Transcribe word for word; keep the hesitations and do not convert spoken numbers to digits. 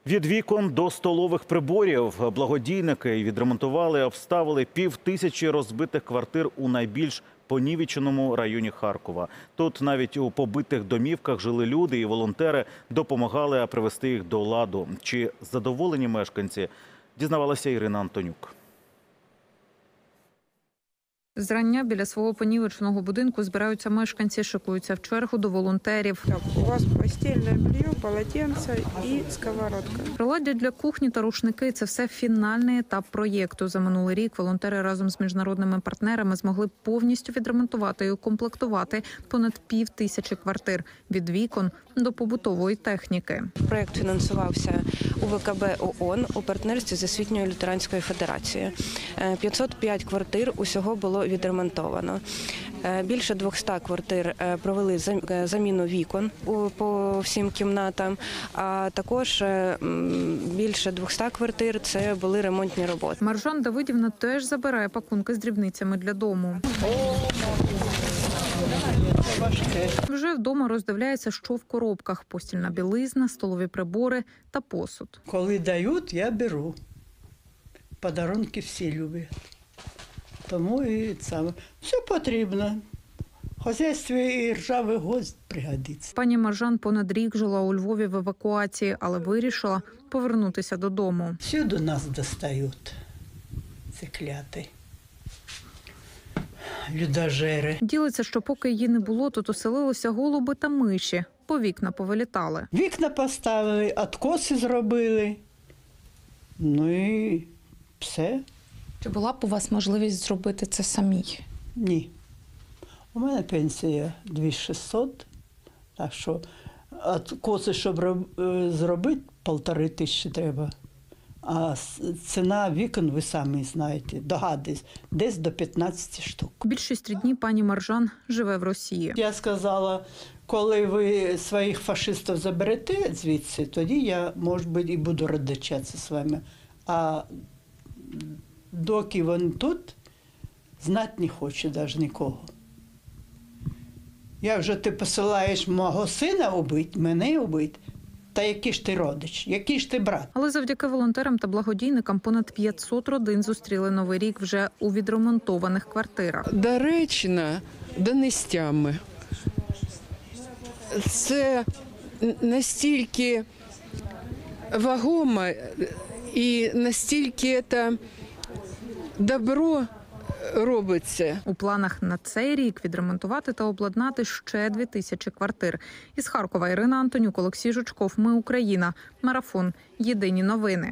Від вікон до столових приборів благодійники відремонтували, обставили пів тисячі розбитих квартир у найбільш понівеченому районі Харкова. Тут навіть у побитих домівках жили люди, і волонтери допомагали привести їх до ладу. Чи задоволені мешканці, дізнавалася Ірина Антонюк. Зрання біля свого понівеченого будинку збираються мешканці, шикуються в чергу до волонтерів. Так, у вас постільне белье, полотенце і сковородка. Приладдя для кухні та рушники – це все фінальний етап проєкту. За минулий рік волонтери разом з міжнародними партнерами змогли повністю відремонтувати і укомплектувати понад пів тисячі квартир – від вікон до побутової техніки. Проєкт фінансувався у В К Б ООН у партнерстві з Освітньою лютеранською федерацією. п'ятсот п'ять квартир усього було відремонтовано. Більше двохсот квартир провели заміну вікон по всім кімнатам, а також більше двохсот квартир – це були ремонтні роботи. Маржан Давидівна теж забирає пакунки з дрібницями для дому. Вже вдома роздивляється, що в коробках – постільна білизна, столові прибори та посуд. Коли дають, я беру. Подарунки всі люблять. Тому і це все потрібно. В хазяйстві і ржавий гвоздь пригодиться. Пані Маржан понад рік жила у Львові в евакуації, але вирішила повернутися додому. Всюди нас достають, ці кляти людожери. Ділиться, що поки її не було, тут оселилися голуби та миші. По вікна повилітали. Вікна поставили, откоси зробили. Ну і все. Чи була б у вас можливість зробити це самій? Ні. У мене пенсія дві тисячі шістсот, так що откоси, щоб зробити, полтори тисячі треба. А ціна вікон, ви самі знаєте, догадуєтесь, десь до п'ятнадцяти штук. Більшість три дні пані Маржан живе в Росії. Я сказала, коли ви своїх фашистів заберете звідси, тоді я, може бути, і буду родичатися з вами. А доки він тут, знати не хоче навіть нікого. Як же ти посилаєш мого сина убити, мене убити? Та який ж ти родич, який ж ти брат? Але завдяки волонтерам та благодійникам понад п'ятсот родин зустріли Новий рік вже у відремонтованих квартирах. Доречна донестями. Це настільки вагомо і настільки це добро робиться. У планах на цей рік відремонтувати та обладнати ще дві тисячі квартир. Із Харкова Ірина Антонюк, Олексій Жучков. Ми Україна. Марафон. Єдині новини.